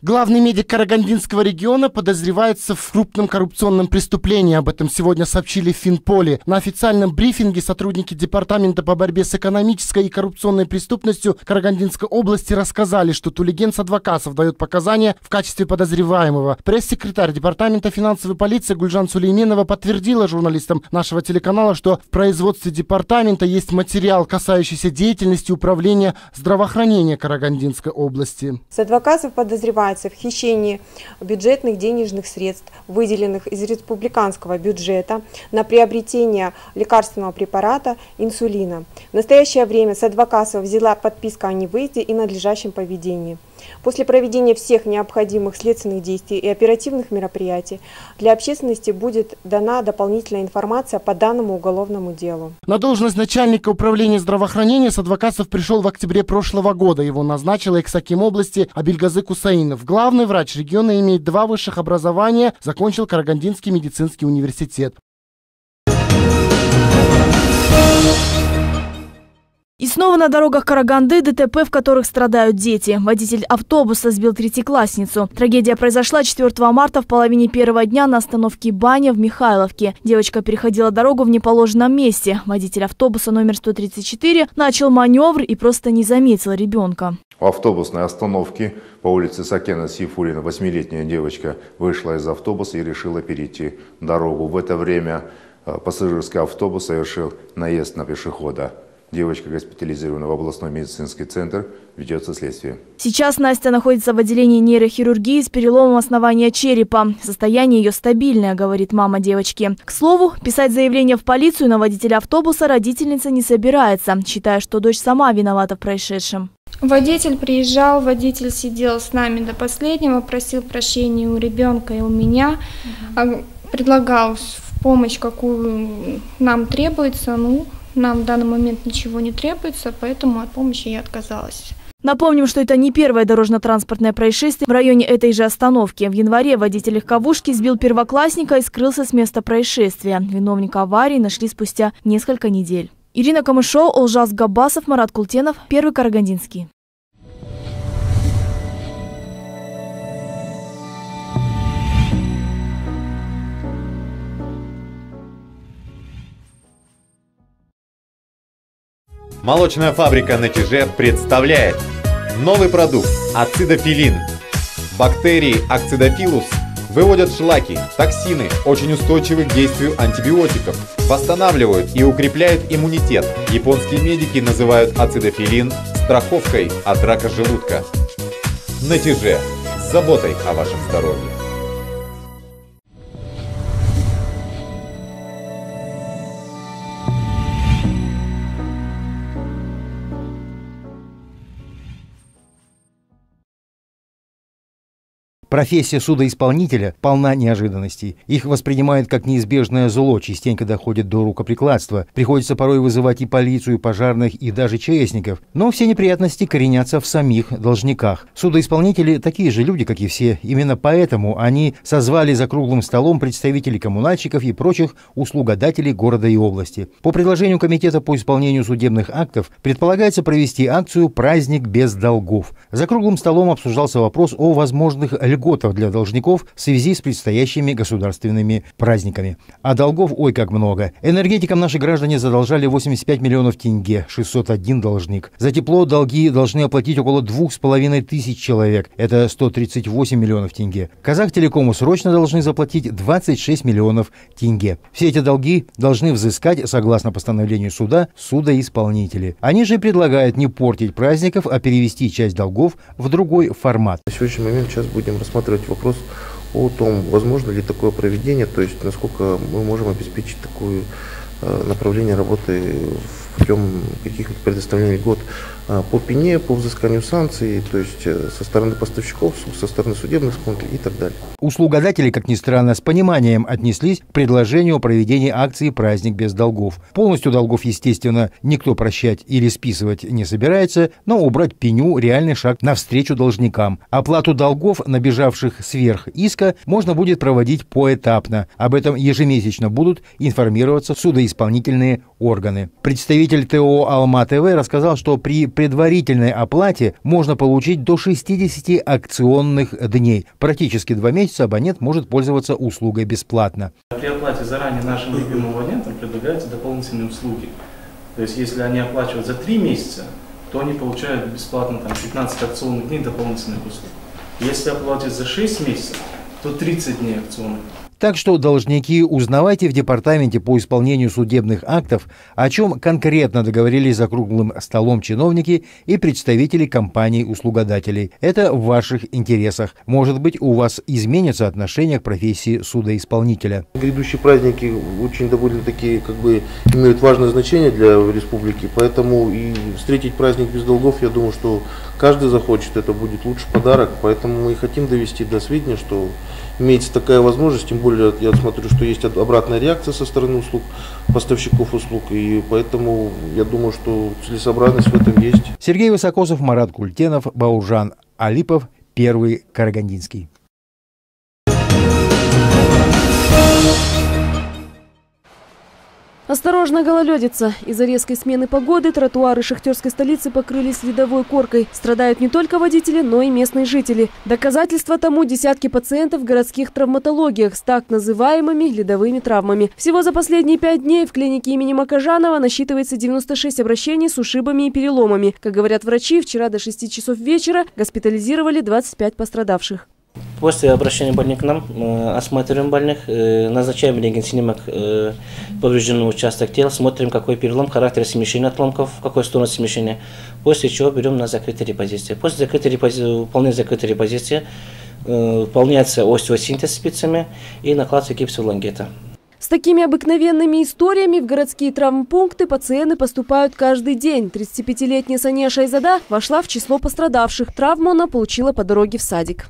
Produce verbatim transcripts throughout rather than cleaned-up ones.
Главный медик Карагандинского региона подозревается в крупном коррупционном преступлении. Об этом сегодня сообщили в Финполе. На официальном брифинге сотрудники Департамента по борьбе с экономической и коррупционной преступностью Карагандинской области рассказали, что Тулеген Садвакасов дает показания в качестве подозреваемого. Пресс-секретарь Департамента финансовой полиции Гульжан Сулейменова подтвердила журналистам нашего телеканала, что в производстве департамента есть материал, касающийся деятельности управления здравоохранения Карагандинской области. Садвакасов подозревается в хищении бюджетных денежных средств, выделенных из республиканского бюджета на приобретение лекарственного препарата инсулина. В настоящее время Садвакасов взяла подписку о невыезде и надлежащем поведении. После проведения всех необходимых следственных действий и оперативных мероприятий для общественности будет дана дополнительная информация по данному уголовному делу. На должность начальника управления здравоохранения Садвакасов пришел в октябре прошлого года. Его назначила эксаким области Абильгазы Кусаинов. Главный врач региона имеет два высших образования, закончил Карагандинский медицинский университет. И снова на дорогах Караганды ДТП, в которых страдают дети. Водитель автобуса сбил третьеклассницу. Трагедия произошла четвёртого марта в половине первого дня на остановке Баня в Михайловке. Девочка переходила дорогу в неположенном месте. Водитель автобуса номер сто тридцать четыре начал маневр и просто не заметил ребенка. В автобусной остановке по улице Сакена Сейфуллина восьмилетняя девочка вышла из автобуса и решила перейти дорогу. В это время пассажирский автобус совершил наезд на пешехода. Девочка госпитализирована в областной медицинский центр, ведется следствие. Сейчас Настя находится в отделении нейрохирургии с переломом основания черепа. Состояние ее стабильное, говорит мама девочки. К слову, писать заявление в полицию на водителя автобуса родительница не собирается, считая, что дочь сама виновата в происшедшем. Водитель приезжал, водитель сидел с нами до последнего, просил прощения у ребенка и у меня, угу. предлагал помощь, какую нам требуется, ну... Нам в данный момент ничего не требуется, поэтому от помощи я отказалась. Напомним, что это не первое дорожно-транспортное происшествие в районе этой же остановки. В январе водитель легковушки сбил первоклассника и скрылся с места происшествия. Виновника аварии нашли спустя несколько недель. Ирина Камышова, Олжас Габасов, Марат Култенов, Первый Карагандинский. Молочная фабрика на Чиже представляет новый продукт ацидофилин. Бактерии акцидофилус выводят шлаки, токсины, очень устойчивы к действию антибиотиков, восстанавливают и укрепляют иммунитет. Японские медики называют ацидофилин страховкой от рака желудка. На Чиже с заботой о вашем здоровье. Профессия судоисполнителя полна неожиданностей. Их воспринимают как неизбежное зло, частенько доходит до рукоприкладства. Приходится порой вызывать и полицию, и пожарных, и даже ЧСников. Но все неприятности коренятся в самих должниках. Судоисполнители такие же люди, как и все. Именно поэтому они созвали за круглым столом представителей коммунальщиков и прочих услугодателей города и области. По предложению Комитета по исполнению судебных актов предполагается провести акцию «Праздник без долгов». За круглым столом обсуждался вопрос о возможных льготах для должников в связи с предстоящими государственными праздниками. А долгов ой как много. Энергетикам наши граждане задолжали восемьдесят пять миллионов тенге, шестьсот один должник. За тепло долги должны оплатить около двух с половиной тысяч человек, это сто тридцать восемь миллионов тенге. Казахтелекому срочно должны заплатить двадцать шесть миллионов тенге. Все эти долги должны взыскать, согласно постановлению суда, судоисполнители. Они же предлагают не портить праздников, а перевести часть долгов в другой формат. На сегодняшний момент сейчас будем рассматривать вопрос о том, возможно ли такое проведение, то есть насколько мы можем обеспечить такое э, направление работы путем каких-то предоставлений льгот по пене, по взысканию санкций, то есть со стороны поставщиков, со стороны судебных исполнителей и так далее. Услугодатели, как ни странно, с пониманием отнеслись к предложению о проведении акции «Праздник без долгов». Полностью долгов, естественно, никто прощать или списывать не собирается, но убрать пеню – реальный шаг навстречу должникам. Оплату долгов, набежавших сверх иска, можно будет проводить поэтапно. Об этом ежемесячно будут информироваться судоисполнители судоисполнительные органы. Представитель ТО «Алма-ТВ» рассказал, что при предварительной оплате можно получить до шестидесяти акционных дней. Практически два месяца абонент может пользоваться услугой бесплатно. При оплате заранее нашим любимым абонентам предлагаются дополнительные услуги. То есть если они оплачивают за три месяца, то они получают бесплатно там, пятнадцать акционных дней дополнительных услуг. Если оплатить за шесть месяцев, то тридцать дней акционных. Так что, должники, узнавайте в департаменте по исполнению судебных актов, о чем конкретно договорились за круглым столом чиновники и представители компаний-услугодателей. Это в ваших интересах. Может быть, у вас изменится отношение к профессии судоисполнителя. Грядущие праздники очень довольно-таки как бы имеют важное значение для республики, поэтому и встретить праздник без долгов, я думаю, что каждый захочет, это будет лучший подарок, поэтому мы и хотим довести до сведения, что имеется такая возможность, тем более я смотрю, что есть обратная реакция со стороны услуг, поставщиков услуг, и поэтому я думаю, что целесообразность в этом есть. Сергей Высокосов, Марат Культенов, Баужан Алипов, Первый Карагандинский. Осторожно, гололедица. Из-за резкой смены погоды тротуары шахтерской столицы покрылись ледовой коркой. Страдают не только водители, но и местные жители. Доказательство тому десятки пациентов в городских травматологиях с так называемыми ледовыми травмами. Всего за последние пять дней в клинике имени Макажанова насчитывается девяносто шесть обращений с ушибами и переломами. Как говорят врачи, вчера до шести часов вечера госпитализировали двадцать пять пострадавших. После обращения больных к нам э, осматриваем больных, э, назначаем рентген-снимок э, поврежденного участка тела, смотрим, какой перелом, характер смещения отломков, в какой сторону смещения, после чего берем на закрытые репозиции. После закрытой репози... выполнения закрытой репозиции э, выполняется остеосинтез спицами и накладывается гипс лангета. С такими обыкновенными историями в городские травмпункты пациенты поступают каждый день. тридцатипятилетняя Сания Шайзада вошла в число пострадавших. Травму она получила по дороге в садик.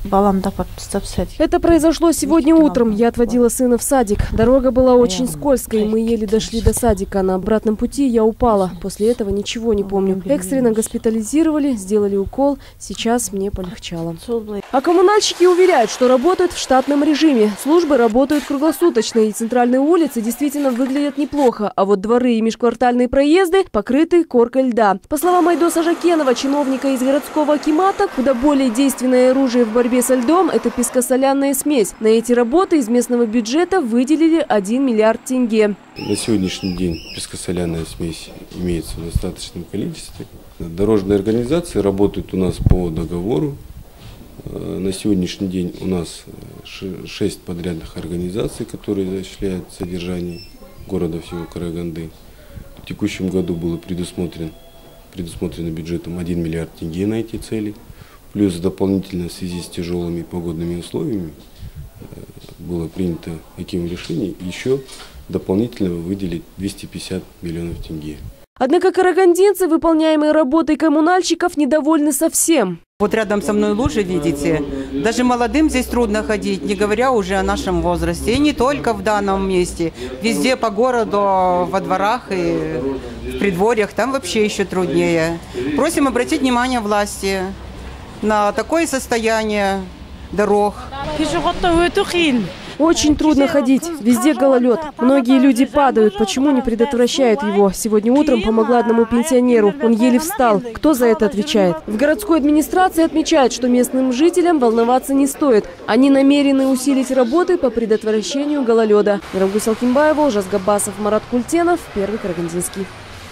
Это произошло сегодня утром. Я отводила сына в садик. Дорога была очень скользкой, мы еле дошли до садика. На обратном пути я упала. После этого ничего не помню. Экстренно госпитализировали, сделали укол. Сейчас мне полегчало. А коммунальщики уверяют, что работают в штатном режиме. Службы работают круглосуточно, и центральные улицы действительно выглядят неплохо. А вот дворы и межквартальные проезды покрыты коркой льда. По словам Айдоса Жакенова, чиновника из городского акимата, куда более действенное оружие в борьбе со льдом – это пескосоляная смесь. На эти работы из местного бюджета выделили один миллиард тенге. На сегодняшний день пескосоляная смесь имеется в достаточном количестве. Дорожные организации работают у нас по договору. На сегодняшний день у нас шесть подрядных организаций, которые осуществляют содержание города всего Караганды. В текущем году было предусмотрено, предусмотрено бюджетом один миллиард тенге на эти цели. Плюс дополнительно в связи с тяжелыми погодными условиями было принято таким решением еще дополнительно выделить двести пятьдесят миллионов тенге. Однако карагандинцы, выполняемые работой коммунальщиков, недовольны совсем. Вот рядом со мной лужи, видите, даже молодым здесь трудно ходить, не говоря уже о нашем возрасте. И не только в данном месте, везде по городу, во дворах и в преддворьях, там вообще еще труднее. Просим обратить внимание власти на такое состояние дорог. Очень трудно ходить, везде гололед. Многие люди падают, почему не предотвращают его? Сегодня утром помогла одному пенсионеру, он еле встал. Кто за это отвечает? В городской администрации отмечают, что местным жителям волноваться не стоит. Они намерены усилить работы по предотвращению гололеда. Ирамгуль Алкимбаева, Ужас Габбасов, Марат Культенов, Первый Карагандинский.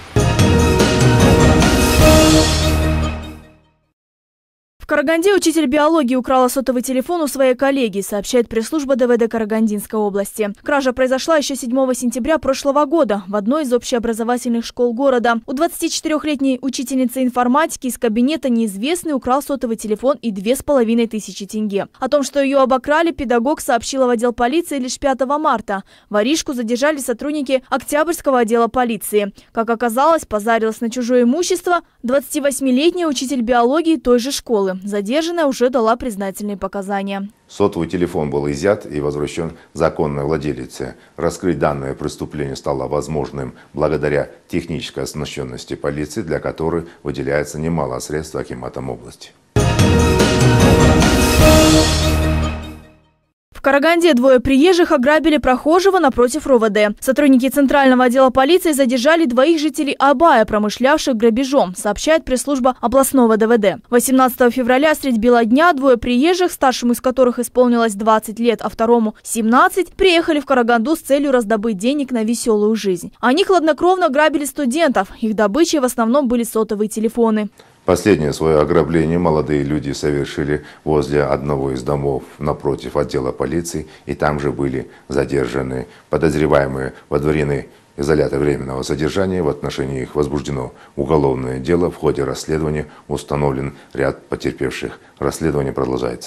В Караганде учитель биологии украла сотовый телефон у своей коллеги, сообщает пресс-служба ДВД Карагандинской области. Кража произошла еще седьмого сентября прошлого года в одной из общеобразовательных школ города. У двадцатичетырёхлетней учительницы информатики из кабинета неизвестный украл сотовый телефон и две с половиной тысячи тенге. О том, что ее обокрали, педагог сообщила в отдел полиции лишь пятого марта. Воришку задержали сотрудники Октябрьского отдела полиции. Как оказалось, позарилась на чужое имущество двадцативосьмилетняя учитель биологии той же школы. Задержанная уже дала признательные показания. Сотовый телефон был изъят и возвращен законной владелице. Раскрыть данное преступление стало возможным благодаря технической оснащенности полиции, для которой выделяется немало средств акиматом области. В Караганде двое приезжих ограбили прохожего напротив РОВД. Сотрудники Центрального отдела полиции задержали двоих жителей Абая, промышлявших грабежом, сообщает пресс-служба областного ДВД. восемнадцатого февраля средь бела дня двое приезжих, старшему из которых исполнилось двадцать лет, а второму семнадцать, приехали в Караганду с целью раздобыть денег на веселую жизнь. Они хладнокровно грабили студентов. Их добычей в основном были сотовые телефоны. Последнее свое ограбление молодые люди совершили возле одного из домов напротив отдела полиции, и там же были задержаны. Подозреваемые водворены в изолятор временного содержания, в отношении их возбуждено уголовное дело. В ходе расследования установлен ряд потерпевших. Расследование продолжается.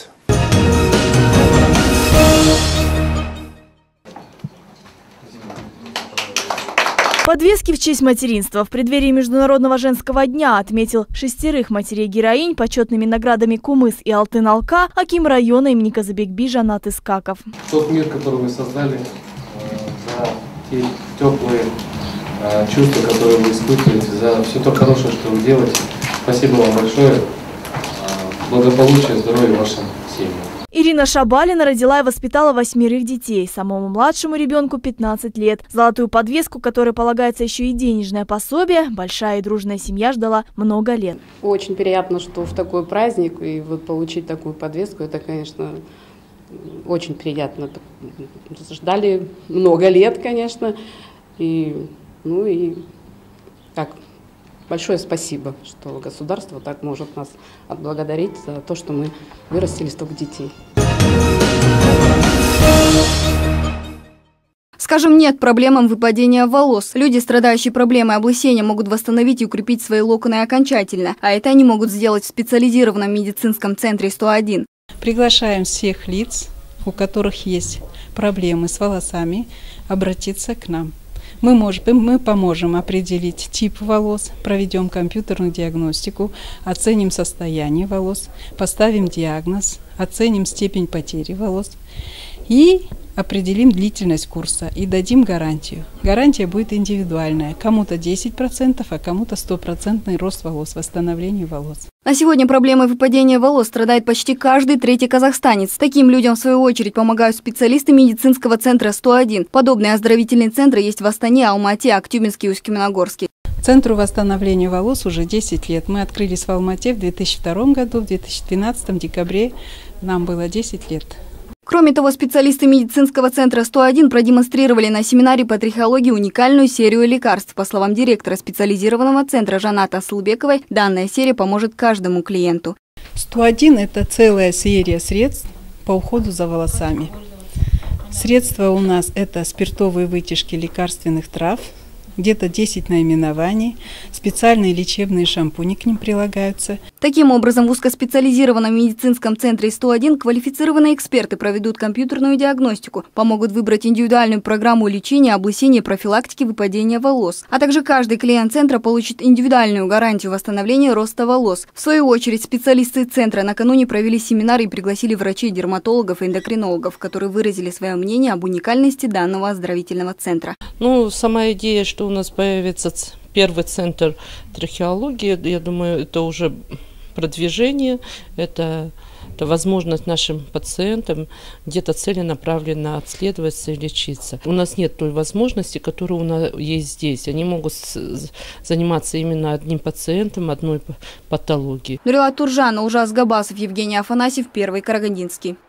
Подвески в честь материнства. В преддверии Международного женского дня отметил шестерых матерей-героинь почетными наградами Кумыс и Алтын-Алка аким района имени Казыбекби Жанат Искаков. Тот мир, который вы создали, за те теплые чувства, которые вы испытываете, за все то хорошее, что вы делаете. Спасибо вам большое. Благополучия, здоровья вашим семьям. Ирина Шабалина родила и воспитала восьмерых детей. Самому младшему ребенку пятнадцать лет. Золотую подвеску, которой полагается еще и денежное пособие, большая и дружная семья ждала много лет. Очень приятно, что в такой праздник и вот получить такую подвеску, это, конечно, очень приятно. Ждали много лет, конечно. И, ну и так, большое спасибо, что государство так может нас отблагодарить за то, что мы вырастили столько детей. Скажем нет проблемам выпадения волос. Люди, страдающие проблемой облысения, могут восстановить и укрепить свои локоны окончательно. А это они могут сделать в специализированном медицинском центре сто один. Приглашаем всех лиц, у которых есть проблемы с волосами, обратиться к нам. Мы, можем, мы поможем определить тип волос, проведем компьютерную диагностику, оценим состояние волос, поставим диагноз, оценим степень потери волос и определим длительность курса и дадим гарантию. Гарантия будет индивидуальная. Кому-то десять процентов, а кому-то сто процентов рост волос, восстановление волос. На сегодня проблемой выпадения волос страдает почти каждый третий казахстанец. Таким людям, в свою очередь, помогают специалисты медицинского центра сто один. Подобные оздоровительные центры есть в Астане, Алмате, Актюбинске и Усть-Каменогорске. Центру восстановления волос уже десять лет. Мы открылись в Алмате в две тысячи втором году, в две тысячи двенадцатом, в декабре нам было десять лет. Кроме того, специалисты медицинского центра сто один продемонстрировали на семинаре по трихеологии уникальную серию лекарств. По словам директора специализированного центра Жанаты Асылбековой, данная серия поможет каждому клиенту. сто один – это целая серия средств по уходу за волосами. Средства у нас – это спиртовые вытяжки лекарственных трав, где-то десять наименований, специальные лечебные шампуни к ним прилагаются. Таким образом, в узкоспециализированном медицинском центре сто один квалифицированные эксперты проведут компьютерную диагностику, помогут выбрать индивидуальную программу лечения, облысения и профилактики выпадения волос. А также каждый клиент центра получит индивидуальную гарантию восстановления роста волос. В свою очередь, специалисты центра накануне провели семинар и пригласили врачей, дерматологов и эндокринологов, которые выразили свое мнение об уникальности данного оздоровительного центра. Ну, сама идея, что у нас появится первый центр трахеологии, я думаю, это уже продвижение, это, это возможность нашим пациентам где-то целенаправленно обследоваться и лечиться. У нас нет той возможности, которая у нас есть здесь. Они могут заниматься именно одним пациентом, одной патологией. Нурила Туржана, Ужас Габасов, Евгений Афанасьев, Первый Карагандинский.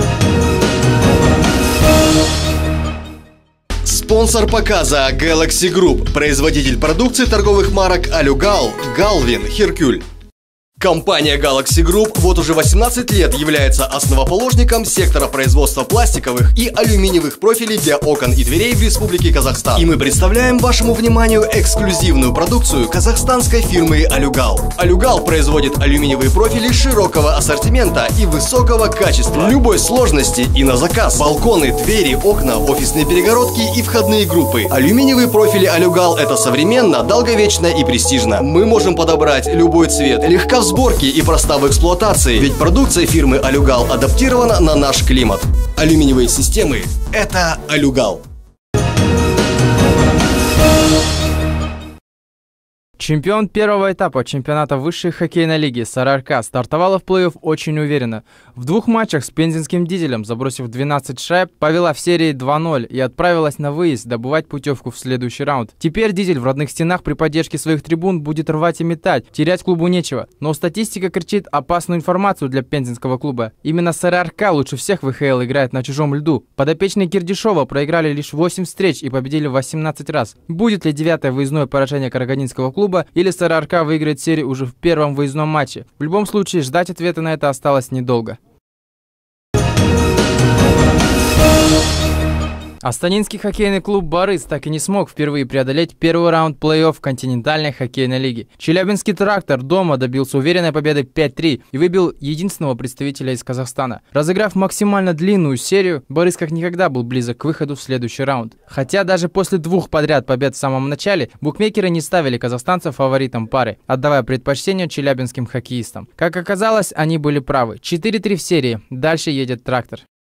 Спонсор показа Galaxy Group, производитель продукции торговых марок Алюгал, Галвин, Херкюль. Компания Galaxy Group вот уже восемнадцать лет является основоположником сектора производства пластиковых и алюминиевых профилей для окон и дверей в Республике Казахстан. И мы представляем вашему вниманию эксклюзивную продукцию казахстанской фирмы Алюгал. Алюгал производит алюминиевые профили широкого ассортимента и высокого качества, любой сложности и на заказ. Балконы, двери, окна, офисные перегородки и входные группы. Алюминиевые профили Алюгал – это современно, долговечно и престижно. Мы можем подобрать любой цвет, легко в сборке и проста в эксплуатации, ведь продукция фирмы Алюгал адаптирована на наш климат. Алюминиевые системы – это Алюгал. Чемпион первого этапа чемпионата высшей хоккейной лиги СРРК стартовала в плей-офф очень уверенно. В двух матчах с пензенским «Дизелем», забросив двенадцать шайб, повела в серии два ноль и отправилась на выезд добывать путевку в следующий раунд. Теперь «Дизель» в родных стенах при поддержке своих трибун будет рвать и метать, терять клубу нечего. Но статистика кричит опасную информацию для пензенского клуба. Именно СРРК лучше всех в ИХЛ играет на чужом льду. Подопечные Кирдишова проиграли лишь восемь встреч и победили восемнадцать раз. Будет ли девятое выездное поражение карагандинского клуба или СРРК выиграет серию уже в первом выездном матче? В любом случае, ждать ответа на это осталось недолго. Астанинский хоккейный клуб «Борис» так и не смог впервые преодолеть первый раунд плей-офф континентальной хоккейной лиги. Челябинский «Трактор» дома добился уверенной победы пять три и выбил единственного представителя из Казахстана. Разыграв максимально длинную серию, «Борис» как никогда был близок к выходу в следующий раунд. Хотя даже после двух подряд побед в самом начале букмекеры не ставили казахстанцев фаворитом пары, отдавая предпочтение челябинским хоккеистам. Как оказалось, они были правы. четыре три в серии. Дальше едет «Трактор».